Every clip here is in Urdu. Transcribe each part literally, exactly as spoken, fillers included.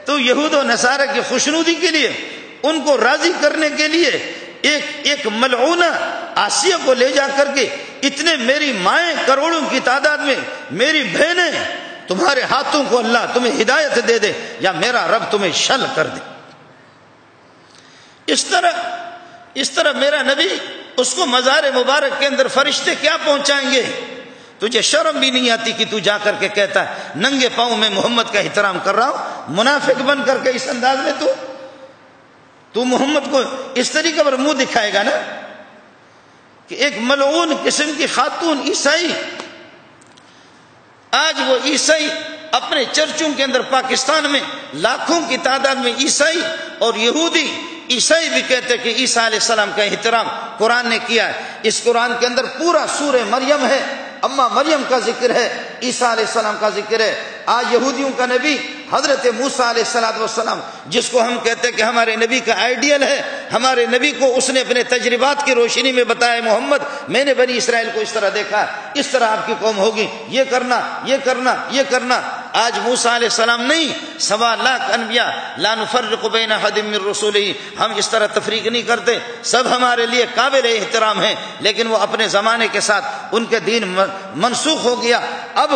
تو یہود و نصارہ کی خوشنودی کے لیے، ان کو راضی کرنے کے لیے ایک ایک ملعونہ آسیہ کو لے جا کر کے اتنے میری مائیں کروڑوں کی تعداد میں، میری بہنیں، تمہارے ہاتھوں کو اللہ تمہیں ہدایت دے دے یا میرا رب تمہیں شل کر دے. اس طرح اس طرح میرا نبی، اس کو مزار مبارک کے اندر فرشتے کیا پہنچائیں گے؟ تجھے شرم بھی نہیں آتی کہ تو جا کر کے کہتا ہے ننگے پاؤں میں محمد کا احترام کر رہا ہوں، منافق بن کر کے اس انداز میں تو تو محمد کو اس طریقے پر منہ دکھائے گا نا کہ ایک ملعون قسم کی خاتون عیسائی، آج وہ عیسائی اپنے چرچوں کے اندر پاکستان میں لاکھوں کی تعداد میں عیسائی اور یہودی، عیسائی بھی کہتے کہ عیسیٰ علیہ السلام کا احترام قرآن نے کیا ہے. اس قرآن کے اندر پورا سورہ مریم ہے، اما مریم کا ذکر ہے، عیسیٰ علیہ السلام کا ذکر ہے. آج یہودیوں کا نبی حضرت موسیٰ علیہ السلام والسلام، جس کو ہم کہتے ہیں کہ ہمارے نبی کا آئیڈیل ہے، ہمارے نبی کو اس نے اپنے تجربات کی روشنی میں بتایا، محمد میں نے بنی اسرائیل کو اس طرح دیکھا، اس طرح آپ کی قوم ہوگی، یہ کرنا یہ کرنا یہ کرنا. آج موسیٰ علیہ السلام نہیں، سوا لاکھ انبیاء، لا نفرق بین احد من رسولہ، ہم اس طرح تفریق نہیں کرتے، سب ہمارے لیے قابل احترام ہیں، لیکن وہ اپنے زمانے کے ساتھ ان کے دین منسوخ ہو گیا. اب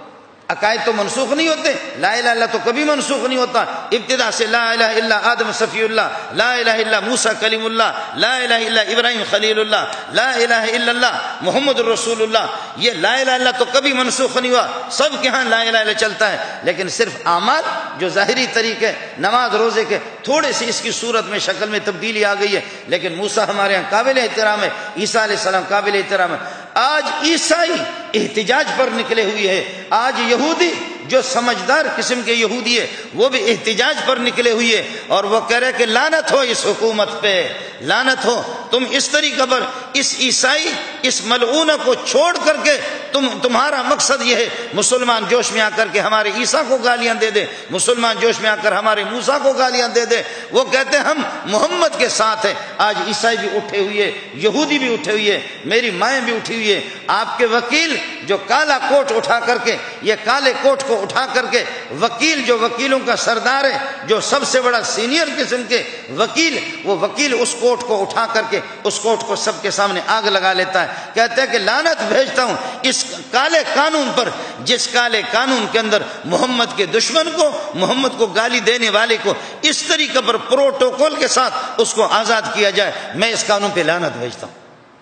عقائد تو منسوخ نہیں ہوتے، لا الہ الا تو کبھی منسوخ نہیں ہوتا. ابتدا سے لا الہ الا آدم صفی اللہ، لا الہ الا موسیٰ کلیم اللہ، لا الہ الا ابراہیم خلیل اللہ، لا الہ الا اللہ محمد رسول اللہ، یہ لا الہ الا تو کبھی منسوخ نہیں ہوا، سب کے ہاں لا الہ الا چلتا ہے. لیکن صرف اعمال جو ظاہری طریقے نماز روزے کے تھوڑے سی اس کی صورت میں شکل میں تبدیلی آ گئی ہے، لیکن موسیٰ ہمارے ہاں قابل احترام ہے، عیسیٰ علیہ السلام قابل احترام ہے. آج عیسائی احتجاج پر نکلے ہوئے ہیں، آج یہودی جو سمجھدار قسم کے یہودی ہے وہ بھی احتجاج پر نکلے ہوئے ہیں، اور وہ کہہ رہے کہ لعنت ہو اس حکومت پہ، لعنت ہو. تم اس طریقے پر اس عیسائی اس ملعونہ کو چھوڑ کر کے تم تمہارا مقصد یہ ہے مسلمان جوش میں آ کر کے ہمارے عیسیٰ کو گالیاں دے دے، مسلمان جوش میں آ کر ہمارے موسیٰ کو گالیاں دے دے. وہ کہتے ہیں ہم محمد کے ساتھ ہیں. آج عیسائی بھی اٹھے ہوئے، یہودی بھی اٹھے ہوئے، میری مائیں بھی اٹھی ہوئی ہے. آپ کے وکیل جو کالا کوٹ اٹھا کر کے، یہ کالے کوٹ کو اٹھا کر کے، وکیل جو وکیلوں کا سردار ہے، جو سب سے بڑا سینئر قسم کے وکیل، وہ وکیل اس کوٹ کو اٹھا کر کے اس کوٹ کو سب کے سامنے آگ لگا لیتا ہے. کہتے ہیں کہ لعنت بھیجتا ہوں اس کالے قانون پر، جس کالے قانون کے اندر محمد کے دشمن کو، محمد کو گالی دینے والے کو اس طریقے پر پروٹوکول کے ساتھ اس کو آزاد کیا جائے. میں اس قانون پہ لعنت بھیجتا ہوں.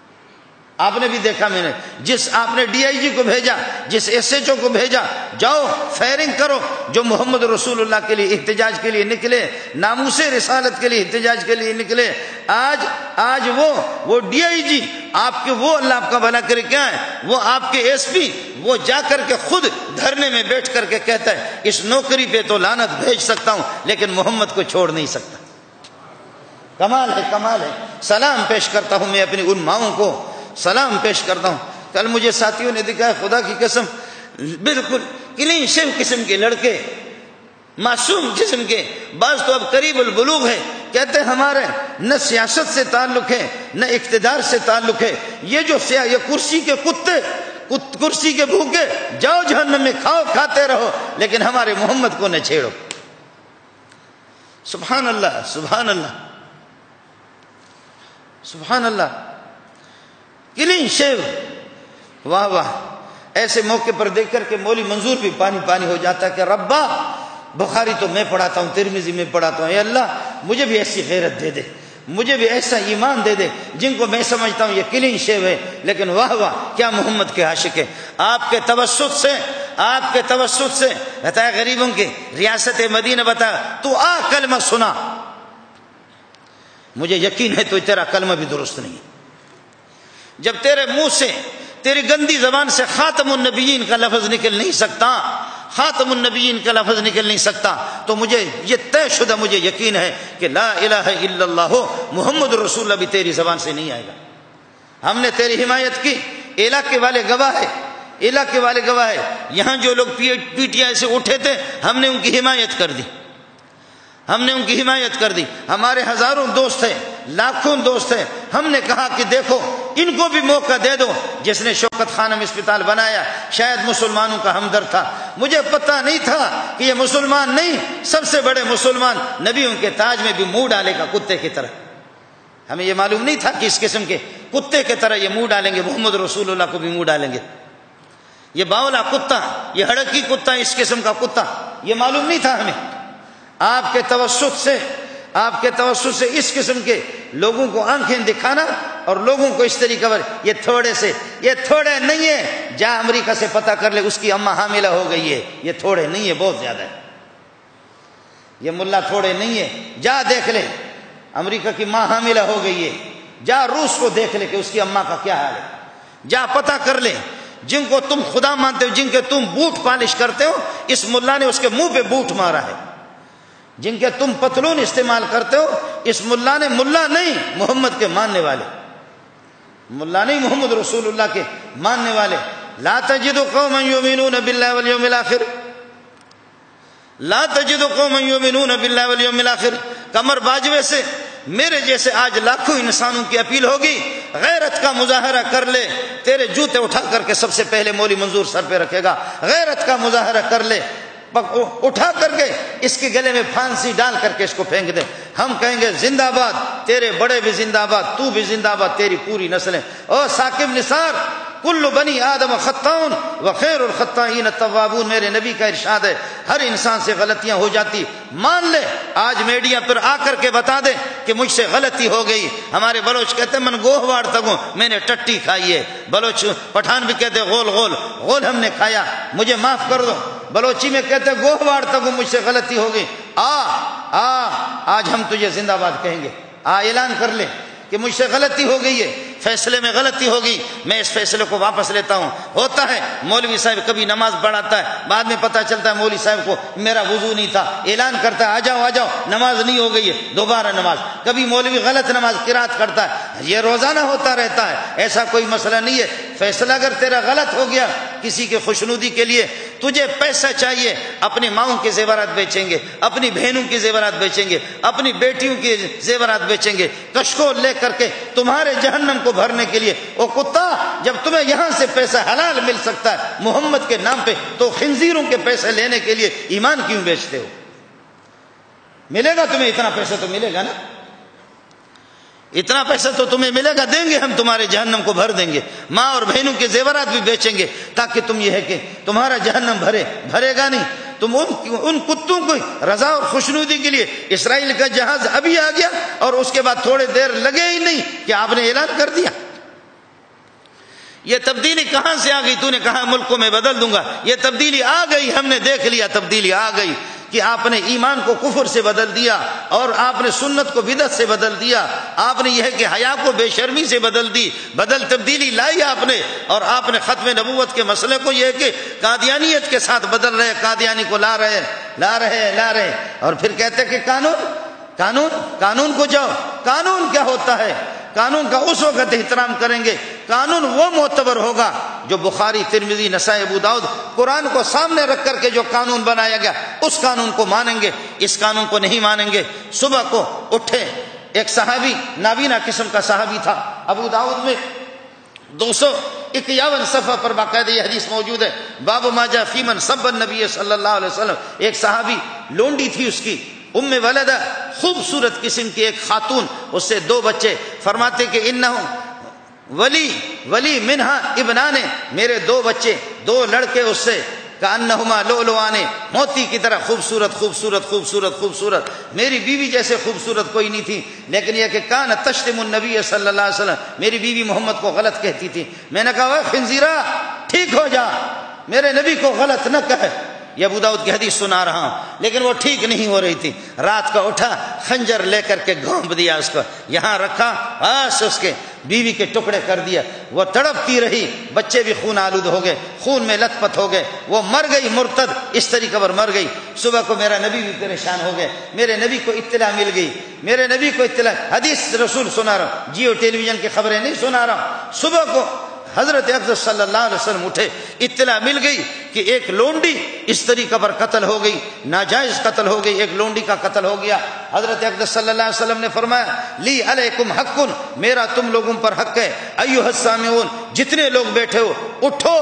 آپ نے بھی دیکھا، میں نے جس آپ نے ڈی آئی جی کو بھیجا، جس ایس ایچ او کو بھیجا، جاؤ فائرنگ کرو، جو محمد رسول اللہ کے لیے احتجاج کے لیے نکلے، ناموس رسالت کے لیے احتجاج کے لیے نکلے، آج آج وہ وہ ڈی آئی جی آپ کے، وہ اللہ آپ کا بھلا کرے کیا ہے، وہ آپ کے ایس پی، وہ جا کر کے خود دھرنے میں بیٹھ کر کے کہتا ہے اس نوکری پہ تو لعنت بھیج سکتا ہوں لیکن محمد کو چھوڑ نہیں سکتا. کمال ہے، کمال ہے. سلام پیش کرتا ہوں میں اپنی ان ماؤں کو، سلام پیش کرتا ہوں. کل مجھے ساتھیوں نے دکھایا، خدا کی قسم بالکل کلین شیو قسم کے لڑکے، معصوم قسم کے، بعض تو اب قریب البلوغ ہے، کہتے ہیں ہمارے نہ سیاست سے تعلق ہے نہ اقتدار سے تعلق ہے، یہ جو سیاہ یہ کرسی کے کتے، کرسی کے بھوکے، جاؤ جہنم میں کھاؤ، کھاتے رہو، لیکن ہمارے محمد کو نہ چھیڑو. سبحان اللہ، سبحان اللہ، سبحان اللہ. کلین شیو، واہ واہ. ایسے موقع پر دیکھ کر کے مولوی منظور بھی پانی پانی ہو جاتا ہے کہ ربا بخاری تو میں پڑھاتا ہوں، ترمذی میں پڑھاتا ہوں، اے اللہ مجھے بھی ایسی غیرت دے دے، مجھے بھی ایسا ایمان دے دے جن کو میں سمجھتا ہوں یہ کلین شیو ہے، لیکن واہ واہ کیا محمد کے عاشق ہے. آپ کے توسط سے، آپ کے توسط سے بتایا غریبوں کی ریاست مدینہ، بتایا تو آ کلمہ سنا. مجھے یقین ہے تو تیرا کلمہ بھی درست نہیں ہے. جب تیرے منہ سے، تیری گندی زبان سے خاتم النبیین کا لفظ نکل نہیں سکتا، خاتم النبیین کا لفظ نکل نہیں سکتا، تو مجھے یہ طے شدہ مجھے یقین ہے کہ لا الہ الا اللہ محمد رسول اللہ بھی تیری زبان سے نہیں آئے گا. ہم نے تیری حمایت کی، علاقے والے گواہ ہے، علاقے والے گواہ ہے. یہاں جو لوگ پی ٹی آئی سے اٹھے تھے ہم نے ان کی حمایت کر دی، ہم نے ان کی حمایت کر دی. ہمارے ہزاروں دوست ہیں، لاکھوں دوست ہیں. ہم نے کہا کہ دیکھو ان کو بھی موقع دے دو. جس نے شوکت خانم اسپتال بنایا شاید مسلمانوں کا ہمدرد تھا، مجھے پتہ نہیں تھا کہ یہ مسلمان نہیں، سب سے بڑے مسلمان نبیوں کے تاج میں بھی منہ ڈالے گا کتے کی طرح۔ ہمیں یہ معلوم نہیں تھا کہ اس قسم کے کتے کی طرح یہ منہ ڈالیں گے، محمد رسول اللہ کو بھی منہ ڈالیں گے۔ یہ باولا کتا، یہ ہڑکی کتا، اس قسم کا کتا، یہ معلوم نہیں تھا ہمیں۔ آپ کے توسط سے آپ کے توسط سے اس قسم کے لوگوں کو آنکھیں دکھانا اور لوگوں کو اس طریقے پر، یہ تھوڑے سے یہ تھوڑے نہیں ہے، جا امریکہ سے پتہ کر لے اس کی اماں حاملہ ہو گئی ہے، یہ تھوڑے نہیں ہے، بہت زیادہ ہے۔ یہ ملا تھوڑے نہیں ہے، جا دیکھ لے امریکہ کی ماں حاملہ ہو گئی ہے، جا روس کو دیکھ لے کہ اس کی اماں کا کیا حال ہے، جا پتہ کر لے۔ جن کو تم خدا مانتے ہو، جن کے تم بوٹ پالش کرتے ہو، اس ملا نے اس کے منہ پہ بوٹ مارا ہے۔ جن کے تم پتلون استعمال کرتے ہو، اس ملا نے، ملا نہیں محمد کے ماننے والے، ملا نہیں محمد رسول اللہ کے ماننے والے۔ لا تجد قوما یؤمنون باللہ والیوم الآخر، لا تجد قوما یؤمنون باللہ والیوم الآخر۔ کمر باجوے سے میرے جیسے آج لاکھوں انسانوں کی اپیل ہوگی، غیرت کا مظاہرہ کر لے، تیرے جوتے اٹھا کر کے سب سے پہلے مولوی منظور سر پہ رکھے گا، غیرت کا مظاہرہ کر لے، اٹھا کر کے اس کے گلے میں پھانسی ڈال کر کے اس کو پھینک دے، ہم کہیں گے زندہ باد، تیرے بڑے بھی زندہ باد، تو بھی زندہ باد، تیری پوری نسلیں۔ او ثاقب نثار، کل بنی آدم خطاؤن وخیر الخطائین التوابون، میرے نبی کا ارشاد ہے، ہر انسان سے غلطیاں ہو جاتی، مان لے۔ آج میڈیا پر آ کر کے بتا دے کہ مجھ سے غلطی ہو گئی۔ ہمارے بلوچ کہتے ہیں من گوہ واڑ تگوں، میں نے ٹٹی کھائی ہے۔ بلوچ پٹھان بھی کہتے غول غول غول ہم نے کھایا، مجھے معاف کر دو۔ بلوچی میں کہتے گوہ واڑ تگوں، مجھ سے غلطی ہو گئی، آ آ آج ہم تجھے زندہ باد کہیں گے، آ اعلان کر لے کہ مجھ سے غلطی ہو گئی ہے، فیصلے میں غلطی ہوگی، میں اس فیصلے کو واپس لیتا ہوں۔ ہوتا ہے مولوی صاحب کبھی نماز پڑھاتا ہے، بعد میں پتہ چلتا ہے مولوی صاحب کو میرا وضو نہیں تھا، اعلان کرتا ہے آ جاؤ آ جاؤ نماز نہیں ہو گئی ہے، دوبارہ نماز۔ کبھی مولوی غلط نماز قرات کرتا ہے، یہ روزانہ ہوتا رہتا ہے، ایسا کوئی مسئلہ نہیں ہے۔ فیصلہ اگر تیرا غلط ہو گیا کسی کے خوشنودی کے لیے، تجھے پیسہ چاہیے، اپنی ماؤں کے زیورات بیچیں گے، اپنی بہنوں کی زیورات بیچیں گے، اپنی بیٹیوں کی زیورات بیچیں گے، کشکول لے کر کے تمہارے جہنم کو بھرنے کے لیے۔ او کتا، جب تمہیں یہاں سے پیسہ حلال مل سکتا ہے محمد کے نام پہ، تو خنزیروں کے پیسے لینے کے لیے ایمان کیوں بیچتے ہو؟ ملے گا تمہیں اتنا پیسہ، تو ملے گا نا، اتنا پیسہ تو تمہیں ملے گا، دیں گے ہم تمہارے جہنم کو بھر دیں گے، ماں اور بہنوں کے زیورات بھی بیچیں گے تاکہ تم یہ ہے کہ تمہارا جہنم بھرے، بھرے گا نہیں۔ تم ان ان کتوں کو رضا اور خوشنودی کے لیے، اسرائیل کا جہاز ابھی آ گیا اور اس کے بعد تھوڑے دیر لگے ہی نہیں کہ آپ نے اعلان کر دیا۔ یہ تبدیلی کہاں سے آ گئی؟ تو نے کہا ملکوں میں بدل دوں گا، یہ تبدیلی آ گئی، ہم نے دیکھ لیا تبدیلی آ گئی کہ آپ نے ایمان کو کفر سے بدل دیا، اور آپ نے سنت کو بدعت سے بدل دیا، آپ نے یہ ہے کہ حیا کو بے شرمی سے بدل دی، بدل تبدیلی لائی آپ نے، اور آپ نے ختم نبوت کے مسئلے کو یہ ہے کہ قادیانیت کے ساتھ بدل رہے، قادیانی کو لا رہے لا رہے لا رہے اور پھر کہتے کہ قانون قانون قانون کو جاؤ۔ قانون کیا ہوتا ہے؟ قانون کا اس وقت احترام کریں گے، قانون وہ معتبر ہوگا جو بخاری، ترمذی، نسائی، ابو داؤد، قرآن کو سامنے رکھ کر کے جو قانون بنایا گیا اس قانون کو مانیں گے، اس قانون کو نہیں مانیں گے۔ صبح کو اٹھے ایک صحابی، نابینا قسم کا صحابی تھا، ابو داؤد میں دو سو اکیاون صفحہ پر باقاعدہ یہ حدیث موجود ہے، باب ما جاء فی من سب النبی صلی اللہ علیہ وسلم۔ ایک صحابی، لونڈی تھی اس کی، ام ولدہ، خوبصورت قسم کی ایک خاتون، اس سے دو بچے، فرماتے کہ انہم ولی ولی منہا ابنانے، میرے دو بچے، دو لڑکے اس سے، کانہما لؤلؤان، موتی کی طرح خوبصورت خوبصورت خوبصورت خوبصورت، میری بیوی جیسے خوبصورت کوئی نہیں تھی، لیکن یہ کہ کان تشتم النبی صلی اللہ علیہ وسلم، میری بیوی محمد کو غلط کہتی تھی۔ میں نے کہا وہ خنزیرہ ٹھیک ہو جا، میرے نبی کو غلط نہ کہے، یہ ابو داؤد کی حدیث سنا رہا ہوں، لیکن وہ ٹھیک نہیں ہو رہی تھی۔ رات کا اٹھا، خنجر لے کر کے گھونپ دیا اس کو، یہاں رکھا، بس اس کے بیوی کے ٹکڑے کر دیا۔ وہ تڑپتی رہی، بچے بھی خون آلود ہو گئے، خون میں لت پت ہو گئے، وہ مر گئی، مرتد اس طریقے پر مر گئی۔ صبح کو میرا نبی بھی پریشان ہو گئے، میرے نبی کو اطلاع مل گئی، میرے نبی کو اطلاع، حدیث رسول سنا رہا ہوں، جیو ٹیلی ویژن کی خبریں نہیں سنا رہا ہوں۔ صبح کو حضرت اقدس صلی اللہ علیہ وسلم اٹھے، اطلاع مل گئی کہ ایک لونڈی اس طریقے پر قتل ہو گئی، ناجائز قتل ہو گئی، ایک لونڈی کا قتل ہو گیا۔ حضرت اقدس صلی اللہ علیہ وسلم نے فرمایا لی علیکم حق، میرا تم لوگوں پر حق ہے، ایھا السامعون، جتنے لوگ بیٹھے ہو اٹھو،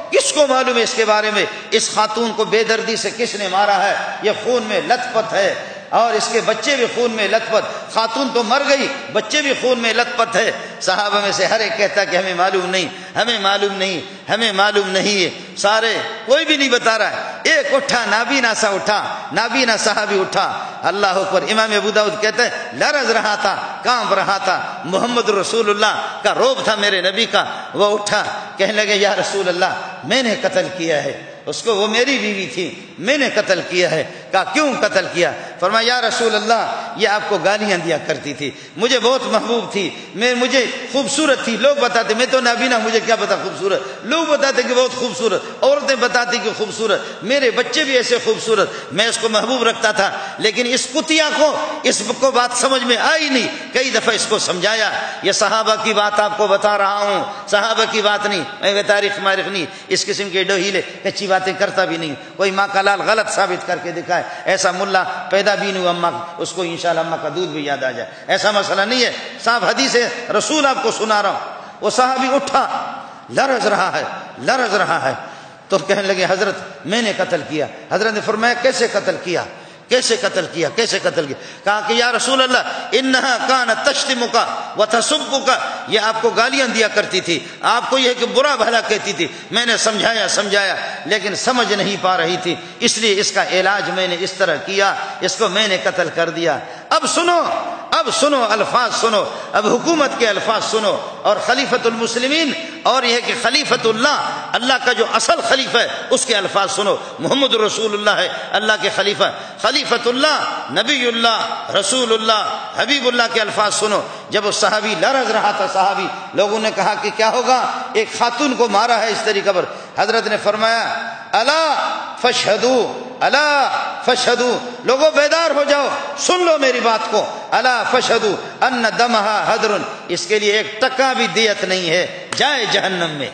کس کو معلوم ہے اس کے بارے میں، اس خاتون کو بے دردی سے کس نے مارا ہے، یہ خون میں لت پت ہے، اور اس کے بچے بھی خون میں لت پت، خاتون تو مر گئی، بچے بھی خون میں لت پت ہے۔ صحابہ میں سے ہر ایک کہتا کہ ہمیں معلوم نہیں، ہمیں معلوم نہیں، ہمیں معلوم نہیں ہے، سارے کوئی بھی نہیں بتا رہا ہے۔ ایک اٹھا، نابینا سا اٹھا، نابینا صحابی اٹھا، اللہ اکبر۔ امام ابو داؤد کہتے ہیں لرز رہا تھا، کانپ رہا تھا، محمد رسول اللہ کا روب تھا میرے نبی کا، وہ اٹھا کہنے لگے یا رسول اللہ میں نے قتل کیا ہے اس کو، وہ میری بیوی تھی، میں نے قتل کیا ہے۔ کہا کیوں قتل کیا؟ فرمایا یا رسول اللہ یہ آپ کو گالیاں دیا کرتی تھی، مجھے بہت محبوب تھی، میں مجھے خوبصورت تھی، لوگ بتاتے، میں تو نابینا مجھے کیا پتا خوبصورت، لوگ بتاتے کہ بہت خوبصورت، عورتیں بتاتی کہ خوبصورت، میرے بچے بھی ایسے خوبصورت، میں اس کو محبوب رکھتا تھا، لیکن اس کتیا کو اس کو بات سمجھ میں آئی نہیں، کئی دفعہ اس کو سمجھایا۔ یہ صحابہ کی بات آپ کو بتا رہا ہوں، صحابہ کی بات نہیں، میں تاریخ مارخ نہیں، اس قسم کے ڈوہیلے کچی باتیں کرتا بھی نہیں، کوئی ماں کا لال غلط ثابت کر کے دکھائے، ایسا ملا پیدا بھی نہیں ہوا اماں اس کو انشاءاللہ اماں کا دودھ بھی یاد آ جائے، ایسا مسئلہ نہیں ہے، صاحب حدیث رسول آپ کو سنا رہا ہوں۔ وہ صحابی اٹھا، لرز رہا ہے، لرز رہا ہے، تو کہنے لگے حضرت میں نے قتل کیا۔ حضرت نے فرمایا کیسے قتل کیا، کیسے قتل کیا، کیسے قتل کیا؟ کہا کہ یا رسول اللہ انہا کانت تشتمک وتسبک، یہ آپ کو گالیاں دیا کرتی تھی، آپ کو یہ کہ برا بھلا کہتی تھی، میں نے سمجھایا سمجھایا لیکن سمجھ نہیں پا رہی تھی، اس لیے اس کا علاج میں نے اس طرح کیا، اس کو میں نے قتل کر دیا۔ اب سنو، اب سنو الفاظ سنو، اب حکومت کے الفاظ سنو، اور خلیفۃ المسلمین، اور یہ کہ خلیفۃ اللہ، اللہ کا جو اصل خلیفہ ہے اس کے الفاظ سنو، محمد رسول اللہ ہے اللہ کے خلیفہ، خلیفۃ اللہ، نبی اللہ، رسول اللہ، حبیب اللہ کے الفاظ سنو۔ جب وہ صحابی لرز رہا تھا، صحابی، لوگوں نے کہا کہ کیا ہوگا، ایک خاتون کو مارا ہے اس طریقے پر، حضرت نے فرمایا الا فاشہدوا، الا فاشہدوا، لوگوں بیدار ہو جاؤ، سن لو میری بات کو، الا فاشہدوا ان دمہا ہدر، اس کے لیے ایک ٹکا بھی دیت نہیں ہے، جائے جہنم میں۔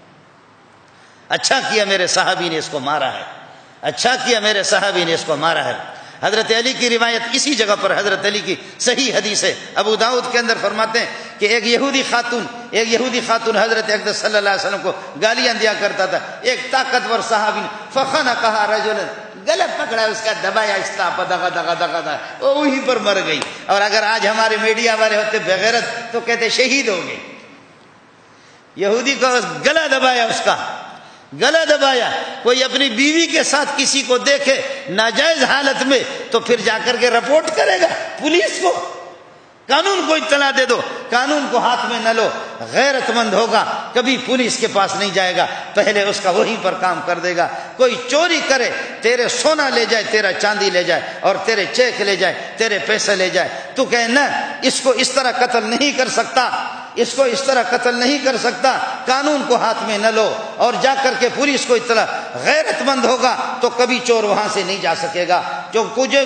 اچھا کیا میرے صحابی نے اس کو مارا ہے، اچھا کیا میرے صحابی نے اس کو مارا ہے۔ حضرت علی کی روایت اسی جگہ پر، حضرت علی کی صحیح حدیث ہے، ابو داؤد کے اندر فرماتے ہیں کہ ایک یہودی خاتون ایک یہودی خاتون حضرت اقدس صلی اللہ علیہ وسلم کو گالیاں دیا کرتا تھا، ایک طاقتور صحابی نے فخنا کہا رجل، گلا پکڑا اس کا، دبایا اس طرح دغا دغا دغا دغا، وہ وہیں پر مر گئی۔ اور اگر آج ہمارے میڈیا والے ہوتے بغیرت تو کہتے شہید ہو گئی۔ یہودی کو گلا دبایا، اس کا گلا دبایا۔ کوئی اپنی بیوی کے ساتھ کسی کو دیکھے ناجائز حالت میں تو پھر جا کر کے رپورٹ کرے گا پولیس کو، قانون کو اطلاع دے دو، قانون کو ہاتھ میں نہ لو۔ غیرت مند ہوگا کبھی پولیس کے پاس نہیں جائے گا، پہلے اس کا وہیں پر کام کر دے گا۔ کوئی چوری کرے، تیرے سونا لے جائے، تیرا چاندی لے جائے، اور تیرے چیک لے جائے، تیرے پیسے لے جائے، تو کہے نہ اس کو اس طرح قتل نہیں کر سکتا، اس کو اس طرح قتل نہیں کر سکتا، قانون کو ہاتھ میں نہ لو اور جا کر کے پولیس کو اطلاع۔ غیرت مند ہوگا تو کبھی چور وہاں سے نہیں جا سکے گا۔ جو مجھے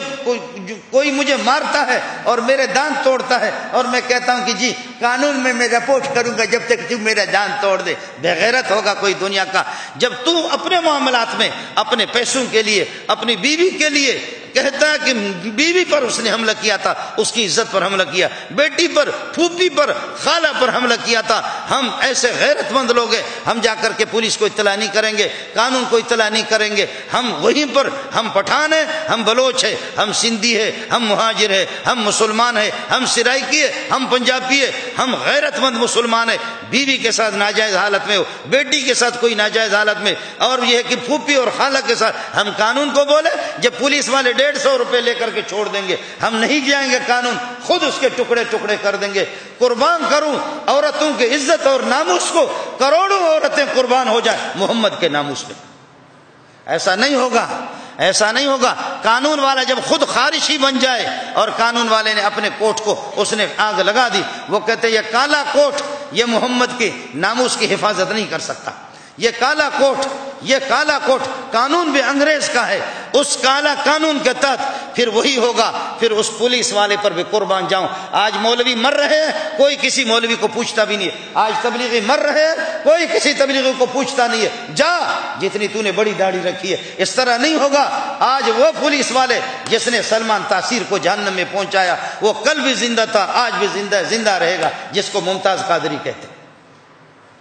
کوئی مجھے مارتا ہے اور میرے دانت توڑتا ہے اور میں کہتا ہوں کہ جی قانون میں میں رپورٹ کروں گا جب تک تو میرا دانت توڑ دے، بغیرت ہوگا کوئی دنیا کا۔ جب تو اپنے معاملات میں اپنے پیسوں کے لیے، اپنی بیوی کے لیے کہتا ہے کہ بیوی پر اس نے حملہ کیا تھا، اس کی عزت پر حملہ کیا، بیٹی پر، پھوپھی پر، خالہ پر حملہ کیا تھا، ہم ایسے غیرت مند لوگ ہیں، ہم جا کر کے پولیس کو اطلاع نہیں کریں گے، قانون کو اطلاع نہیں کریں گے۔ ہم وہیں پر، ہم پٹھان ہیں، ہم بلوچ ہیں، ہم سندھی ہیں، ہم مہاجر ہیں، ہم مسلمان ہیں، ہم سرائکی ہیں، ہم پنجابی ہیں، ہم غیرت مند مسلمان ہیں۔ بیوی کے ساتھ ناجائز حالت میں ہو، بیٹی کے ساتھ کوئی ناجائز حالت میں، اور یہ ہے کہ پھوپھی اور خالہ کے ساتھ ہم قانون کو بولے، جب پولیس والے ڈیڑھ سو روپے لے کر کے چھوڑ دیں گے، ہم نہیں جائیں گے، قانون خود اس کے ٹکڑے ٹکڑے کر دیں گے۔ قربان کروں عورتوں کی عزت اور ناموس کو، کروڑوں عورتیں قربان ہو جائیں محمد کے ناموس میں۔ ایسا نہیں ہوگا، ایسا نہیں ہوگا۔ قانون والا جب خود خارشی بن جائے، اور قانون والے نے اپنے کوٹ کو اس نے آگ لگا دی، وہ کہتے یہ کالا کوٹ یہ محمد کے ناموس کی حفاظت نہیں کر سکتا، یہ کالا کوٹ، یہ کالا کوٹ قانون بھی انگریز کا ہے، اس کالا قانون کے تحت پھر وہی ہوگا، پھر اس پولیس والے پر بھی قربان جاؤں۔ آج مولوی مر رہے ہیں، کوئی کسی مولوی کو پوچھتا بھی نہیں ہے، آج تبلیغی مر رہے ہیں، کوئی کسی تبلیغی کو پوچھتا نہیں ہے، جا جتنی تو نے بڑی داڑھی رکھی ہے۔ اس طرح نہیں ہوگا۔ آج وہ پولیس والے جس نے سلمان تاثیر کو جہنم میں پہنچایا، وہ کل بھی زندہ تھا، آج بھی زندہ زندہ رہے گا، جس کو ممتاز قادری کہتے ہیں۔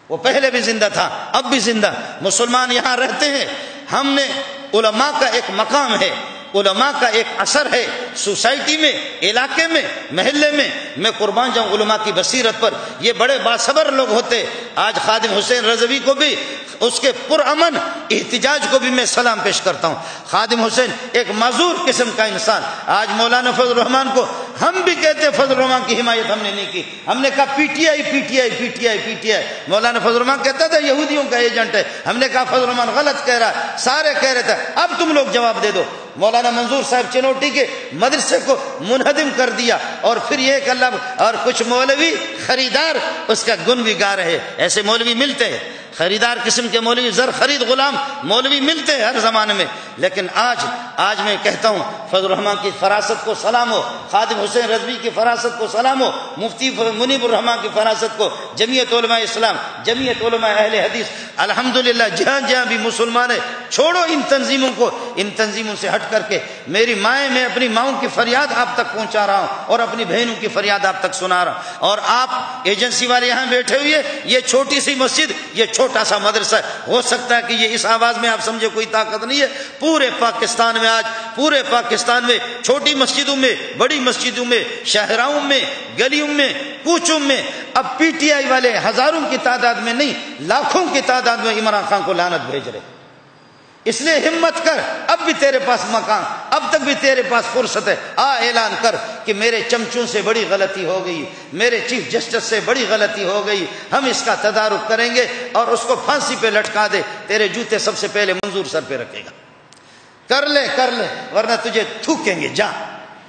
وہ پہلے بھی زندہ تھا، اب بھی زندہ۔ مسلمان یہاں رہتے ہیں، ہم نے علماء کا ایک مقام ہے، علماء کا ایک اثر ہے سوسائٹی میں، علاقے میں، محلے میں۔ میں قربان جاؤں علماء کی بصیرت پر، یہ بڑے باصبر لوگ ہوتے۔ آج خادم حسین رضوی کو بھی، اس کے پرامن احتجاج کو بھی میں سلام پیش کرتا ہوں۔ خادم حسین ایک معذور قسم کا انسان، آج مولانا فضل الرحمان کو ہم بھی کہتے ہیں فضل الرحمان کی حمایت ہم نے نہیں کی، ہم نے کہا P T I P T I P T I P T I. Maulana Fazlur الرحمان کہتا تھا یہودیوں کا ایجنٹ ہے، ہم نے کہا فضل الرحمان غلط کہہ رہا ہے، سارے کہہ رہے تھے، اب تم لوگ جواب دے دو۔ مولانا منظور صاحب چنوٹی کے مدرسے کو منہدم کر دیا، اور پھر یہ کہ اللہ، اور کچھ مولوی خریدار اس کا گن بھی گا رہے۔ ایسے مولوی ملتے ہیں، خریدار قسم کے مولوی، زر خرید غلام مولوی ملتے ہیں ہر زمانے میں۔ لیکن آج آج میں کہتا ہوں فضل الرحمان کی فراست کو سلام ہو، خادم حسین رضوی کی فراست کو سلام ہو، مفتی منیب الرحمان کی فراست کو، جمعیت علماء اسلام، جمعیت علماء اہل حدیث، الحمدللہ جہاں جہاں بھی مسلمان ہے، چھوڑو ان تنظیموں کو، ان تنظیموں سے ہٹ کر کے میری مائیں، میں اپنی ماؤں کی فریاد آپ تک پہنچا رہا ہوں، اور اپنی بہنوں کی فریاد آپ تک سنا رہا ہوں۔ اور آپ ایجنسی والے یہاں بیٹھے ہوئے، یہ چھوٹی سی مسجد، یہ چھوٹا سا مدرسہ، ہو سکتا ہے کہ یہ اس آواز میں آپ سمجھے کوئی طاقت نہیں ہے، پورے پاکستان میں آج، پورے پاکستان میں چھوٹی مسجدوں میں، بڑی مسجدوں میں، شہراؤں میں، گلیوں میں، کوچوں میں اب پی ٹی آئی والے ہزاروں کی تعداد میں نہیں، لاکھوں کی تعداد میں عمران خان کو لعنت بھیج رہے۔ اس لیے ہمت کر، اب بھی تیرے پاس مقام، اب تک بھی تیرے پاس فرصت ہے، آ اعلان کر کہ میرے چمچوں سے بڑی غلطی ہو گئی، میرے چیف جسٹس سے بڑی غلطی ہو گئی، ہم اس کا تدارک کریں گے اور اس کو پھانسی پہ لٹکا دے، تیرے جوتے سب سے پہلے منظور سر پہ رکھے گا۔ کر لے کر لے، ورنہ تجھے تھوکیں گے، جا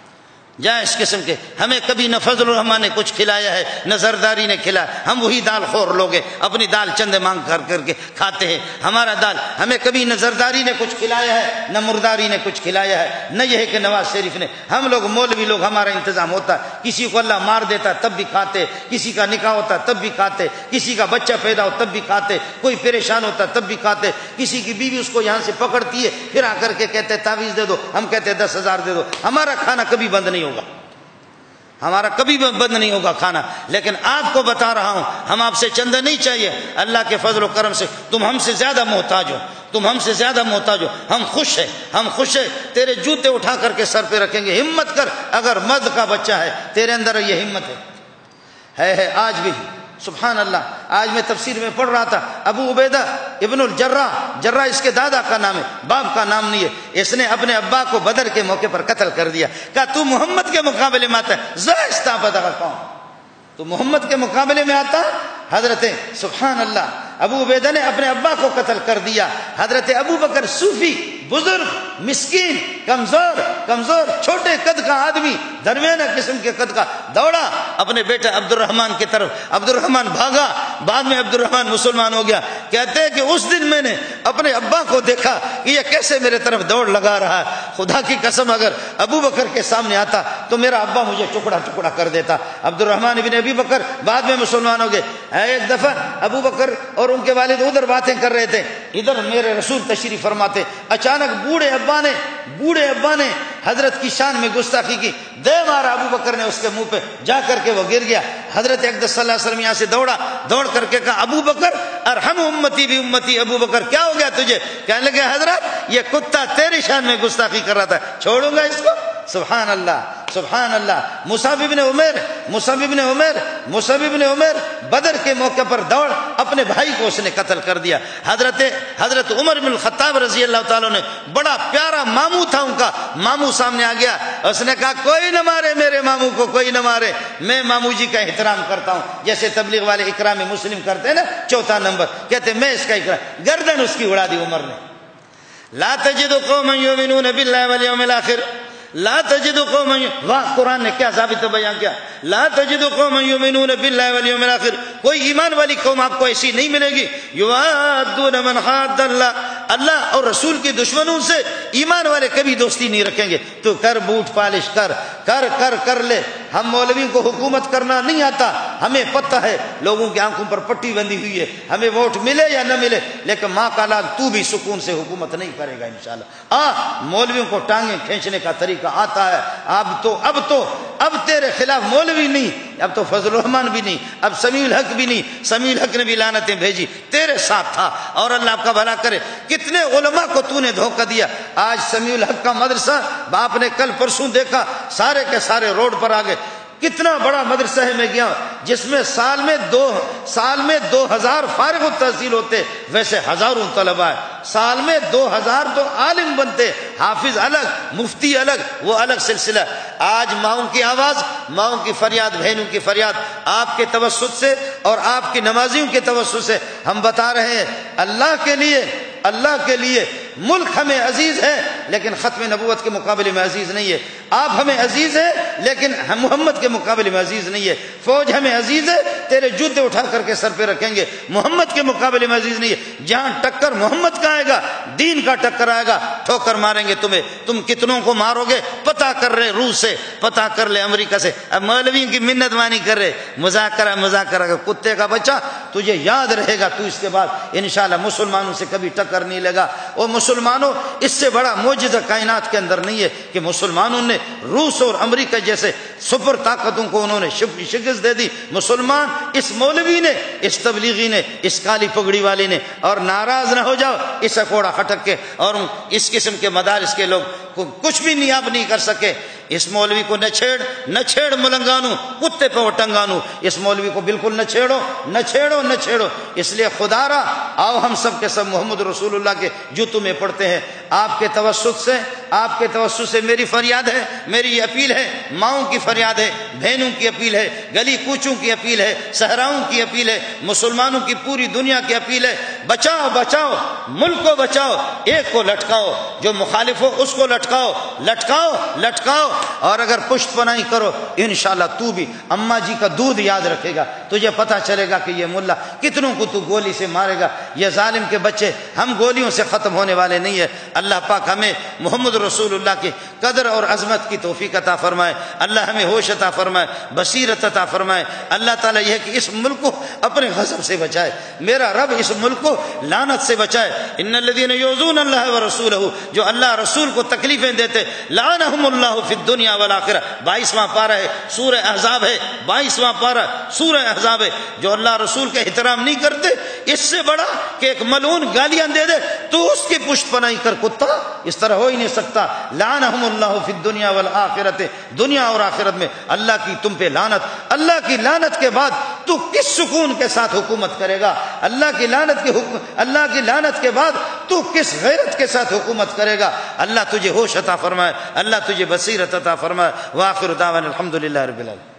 جا اس قسم کے۔ ہمیں کبھی نہ فضل الرحمان نے کچھ کھلایا ہے، نہ زرداری نے کھلایا، ہم وہی دال خور لوگ ہیں، اپنی دال چندے مانگ کر کر کے کھاتے ہیں۔ ہمارا دال، ہمیں کبھی نہ زرداری نے کچھ کھلایا ہے، نہ مرداری نے کچھ کھلایا ہے، نہ یہ ہے کہ نواز شریف نے۔ ہم لوگ مولوی لوگ، ہمارا انتظام ہوتا ہے، کسی کو اللہ مار دیتا تب بھی کھاتے، کسی کا نکاح ہوتا تب بھی کھاتے، کسی کا بچہ پیدا ہو تب بھی کھاتے، کوئی پریشان ہوتا تب بھی کھاتے، کسی کی بیوی اس کو یہاں سے پکڑتی ہے پھر آ کر کے کہتے تعویذ دے دو، ہم کہتے دس ہزار دے دو۔ ہمارا کھانا کبھی بند نہیں ہوگا، ہمارا کبھی بند نہیں ہوگا کھانا۔ لیکن آپ کو بتا رہا ہوں، ہم آپ سے چندہ نہیں چاہیے، اللہ کے فضل و کرم سے تم ہم سے زیادہ محتاج ہو، تم ہم سے زیادہ محتاج ہو، ہم خوش ہیں، ہم خوش ہیں، تیرے جوتے اٹھا کر کے سر پہ رکھیں گے۔ ہمت کر، اگر مرد کا بچہ ہے تیرے اندر یہ ہمت ہے ہے ہے آج بھی، سبحان اللہ۔ آج میں تفسیر میں پڑھ رہا تھا، ابو عبیدہ ابن الجراح، جراح اس کے دادا کا نام ہے، باپ کا نام نہیں ہے، اس نے اپنے ابا کو بدر کے موقع پر قتل کر دیا۔ کہا تو محمد کے مقابلے میں آتا ہے، زائستہ بدغ قوم، تو محمد کے مقابلے میں آتا ہے۔ حضرت سبحان اللہ، ابو عبیدہ نے اپنے ابا کو قتل کر دیا۔ حضرت ابو بکر صوفی، بزرگ، مسکین، کمزور کمزور چھوٹے قد کا آدمی، درمیانہ قسم کے قد کا، دوڑا اپنے بیٹے عبد الرحمان کی طرف، عبد الرحمان بھاگا، بعد میں عبد الرحمان مسلمان ہو گیا۔ کہتے ہیں کہ اس دن میں نے اپنے ابا کو دیکھا کہ یہ کیسے میرے طرف دوڑ لگا رہا ہے، خدا کی قسم اگر ابو بکر کے سامنے آتا تو میرا ابا مجھے ٹکڑا ٹکڑا کر دیتا۔ عبد الرحمان ابن ابی بکر بعد میں مسلمان ہو گئے۔ ایک دفعہ ابو بکر اور ان کے والد ادھر باتیں کر رہے تھے، ادھر میرے رسول تشریف فرماتے، اچانک بوڑھے ابا نے بوڑھے ابا نے حضرت کی شان میں گستاخی کی، دے مارا ابو بکر نے اس کے منہ پہ، جا کر کے وہ گر گیا۔ حضرت اقدس صلی اللہ علیہ وسلم یہاں سے دوڑا، دوڑ کر کے کہا ابو بکر ارحم امتی بھی امتی، ابو بکر کیا ہو گیا تجھے؟ کہنے لگے حضرت یہ کتا تیری شان میں گستاخی کر رہا تھا، چھوڑوں گا اس کو؟ سبحان اللہ سبحان اللہ۔ مصعب ابن عمیر مصعب ابن عمیر مصعب ابن عمیر بدر کے موقع پر دوڑ اپنے بھائی کو اس نے قتل کر دیا۔ حضرت حضرت عمر بن الخطاب رضی اللہ تعالیٰ نے، بڑا پیارا ماموں تھا ان کا، ماموں سامنے آ گیا، اس نے کہا کوئی نہ مارے میرے ماموں کو، کوئی نہ مارے، میں ماموں جی کا احترام کرتا ہوں، جیسے تبلیغ والے اکرام مسلم کرتے ہیں نا، چوتھا نمبر، کہتے میں اس کا اکرام، گردن اس کی اڑا دی عمر نے۔ لا تجد قوما یؤمنون باللہ والیوم الآخر، لا تجد قوما، واہ قرآن نے کیا ضابطہ بیان کیا، لا تجد قوما یؤمنون باللہ والیوم الآخر، کوئی ایمان والی قوم آپ کو ایسی نہیں ملے گی، یوادون من حاد اللہ، اللہ اور رسول کے دشمنوں سے ایمان والے کبھی دوستی نہیں رکھیں گے۔ تو کر بوٹ پالش کر کر کر کر لے، ہم مولویوں کو حکومت کرنا نہیں آتا، ہمیں پتہ ہے لوگوں کی آنکھوں پر پٹی بندھی ہوئی ہے، ہمیں ووٹ ملے یا نہ ملے، لیکن ماں کا لال تو بھی سکون سے حکومت نہیں کرے گا انشاءاللہ۔ آ مولویوں کو ٹانگیں کھینچنے کا طریقہ آتا ہے، اب تو اب تو اب تیرے خلاف مولوی نہیں، اب تو فضل الرحمان بھی نہیں، اب سمیع الحق بھی نہیں، سمیع الحق نے بھی لعنتیں بھیجی، تیرے ساتھ تھا، اور اللہ آپ کا بھلا کرے۔ کتنے علماء کو تو نے دھوکہ دیا۔ آج سمیع الحق کا مدرسہ باپ نے کل پرسوں دیکھا، سارے کے سارے روڈ پر آ گئے۔ کتنا بڑا مدرسہ ہے، میں گیا جس میں سال میں دو سال میں دو ہزار فارغ التحصیل ہوتے، ویسے ہزاروں طلباء ہے، سال میں دو ہزار تو عالم بنتے، حافظ الگ، مفتی الگ، وہ الگ سلسلہ۔ آج ماؤں کی آواز، ماؤں کی فریاد، بہنوں کی فریاد آپ کے توسط سے اور آپ کی نمازیوں کے توسط سے ہم بتا رہے ہیں، اللہ کے لیے اللہ کے لیے ملک ہمیں عزیز ہے لیکن ختم نبوت کے مقابلے میں عزیز نہیں ہے۔ آپ ہمیں عزیز ہے لیکن ہم محمد کے مقابلے میں عزیز نہیں ہے۔ فوج ہمیں عزیز ہے، تیرے جوتے اٹھا کر کے سر پہ رکھیں گے، محمد کے مقابلے میں عزیز نہیں ہے۔ جہاں ٹکر محمد کا آئے گا، دین کا ٹکر آئے گا، ٹھوکر ماریں گے تمہیں۔ تم کتنوں کو مارو گے پتہ کر رہے روس سے، پتہ کر لے امریکہ سے۔ اب مولویوں کی منت مانی کر رہے، مذاکرہ مذاکرہ کتے کا بچہ، تجھے یاد رہے گا تو اس کے بعد انشاءاللہ مسلمانوں سے کبھی ٹکر نہیں لگا۔ اور مسلمانوں، اس سے بڑا معجزہ کائنات کے اندر نہیں ہے کہ مسلمانوں نے روس اور امریکہ جیسے سپر طاقتوں کو انہوں نے شکست دے دی۔ مسلمان، اس مولوی نے، اس تبلیغی نے، اس کالی پگڑی والے نے، اور ناراض نہ ہو جاؤ اس اکوڑا کھٹک کے، اور اس قسم کے مدارس کے لوگ کچھ بھی نیاب نہیں کر سکے۔ اس مولوی کو نہ چھیڑ، نہ چھیڑ ملنگانو، کتے پہ وٹنگانو، اس مولوی کو بالکل نہ چھیڑو، نہ چھیڑو، نہ چھیڑو۔ اس لیے خدا را آؤ ہم سب کے سب محمد رسول اللہ کے جوتوں میں پڑھتے ہیں۔ آپ کے توسط سے آپ کے توسط سے میری فریاد ہے، میری اپیل ہے، ماؤں کی فریاد ہے، بہنوں کی اپیل ہے، گلی کوچوں کی اپیل ہے، صحراؤں کی اپیل ہے، مسلمانوں کی پوری دنیا کی اپیل ہے، بچاؤ بچاؤ ملک کو بچاؤ، ایک کو لٹکاؤ، جو مخالف ہو اس کو لٹکاؤ لٹکاؤ لٹکاؤ اور اگر پشت پناہی کرو انشاءاللہ تو بھی اماں جی کا دودھ یاد رکھے گا، تجھے پتہ چلے گا کہ یہ ملا کتنوں کو تو گولی سے مارے گا۔ یہ ظالم کے بچے، ہم گولیوں سے ختم ہونے والے نہیں ہیں۔ اللہ پاک ہمیں محمد رسول اللہ کی قدر اور عظمت کی توفیق عطا فرمائے، اللہ ہمیں ہوش عطا فرمائے، بصیرت عطا فرمائے۔ اللہ تعالیٰ یہ کہ اس ملک کو اپنے غضب سے بچائے، میرا رب اس ملک کو لعنت سے بچائے۔ ان الذین یؤذون اللہ ورسولہ، جو اللہ رسول کو تکلیفیں دیتے، لعنہم اللہ فی الدنیا والآخرہ۔ بائیسواں پارہ ہے، سورہ احزاب ہے، بائیسواں پارہ سورہ احزاب ہے۔ جو اللہ رسول کا احترام نہیں کرتے، اس سے بڑا کہ ایک ملعون گالیاں دے دے تو اس کی پشت پناہی کر، کتا اس طرح ہو ہی نہیں سکتا۔ لعنہم اللہ فی الدنیا والآخرۃ، دنیا اور آخرت میں اللہ کی تم پہ لعنت۔ اللہ کی لعنت کے بعد تو کس سکون کے ساتھ حکومت کرے گا؟ اللہ کی لعنت کی حکم اللہ کی لعنت کے بعد تو کس غیرت کے ساتھ حکومت کرے گا؟ اللہ تجھے ہوش عطا فرمائے، اللہ تجھے بصیرت عطا فرمائے۔ وآخر دعوانا الحمدللہ رب العالمین۔